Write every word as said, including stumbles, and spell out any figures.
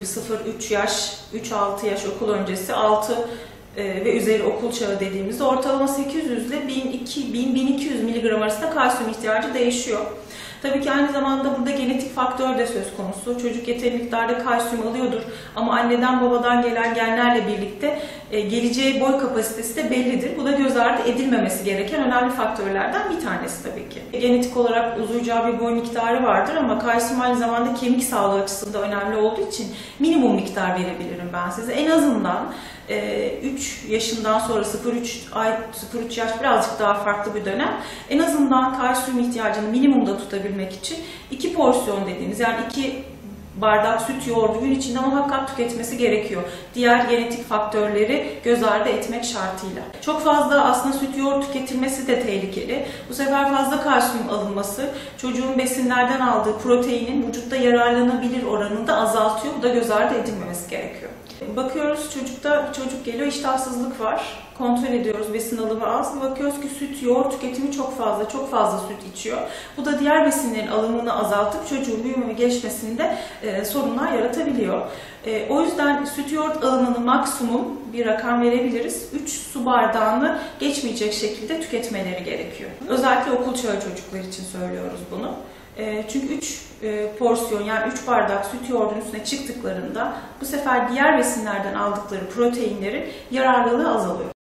sıfır üç yaş, üç altı yaş okul öncesi, altı ve üzeri okul çağı dediğimizde ortalama sekiz yüz ile bin iki yüz miligram arasında kalsiyum ihtiyacı değişiyor. Tabii ki aynı zamanda burada genetik faktör de söz konusu. Çocuk yeteri miktarda kalsiyum alıyordur ama anneden babadan gelen genlerle birlikte e, geleceği boy kapasitesi de bellidir. Bu da göz ardı edilmemesi gereken önemli faktörlerden bir tanesi tabii ki. Genetik olarak uzayacağı bir boy miktarı vardır ama kalsiyum aynı zamanda kemik sağlığı açısından önemli olduğu için minimum miktar verebilirim ben size. En azından üç yaşından sonra sıfır üç yaş birazcık daha farklı bir dönem. En azından kalsiyum ihtiyacını minimumda tutabilmek için iki porsiyon dediğimiz, yani iki bardak süt yoğurdu gün içinde muhakkak tüketmesi gerekiyor. Diğer genetik faktörleri göz ardı etmek şartıyla. Çok fazla aslında süt yoğurt tüketilmesi de tehlikeli. Bu sefer fazla kalsiyum alınması çocuğun besinlerden aldığı proteinin vücutta yararlanabilir oranını da azaltıyor. Bu da göz ardı edilmemesi gerekiyor. Bakıyoruz çocukta, çocuk geliyor, iştahsızlık var. Kontrol ediyoruz, besin alımı az. Bakıyoruz ki süt, yoğurt tüketimi çok fazla, çok fazla süt içiyor. Bu da diğer besinlerin alımını azaltıp çocuğun büyüme ve gelişmesinde e, sorunlar yaratabiliyor. E, o yüzden süt, yoğurt alımını maksimum bir rakam verebiliriz. üç su bardağını geçmeyecek şekilde tüketmeleri gerekiyor. Özellikle okul çağı çocuklar için söylüyoruz bunu. Çünkü üç porsiyon, yani üç bardak süt yoğurdun üstüne çıktıklarında bu sefer diğer besinlerden aldıkları proteinlerin yararlılığı azalıyor.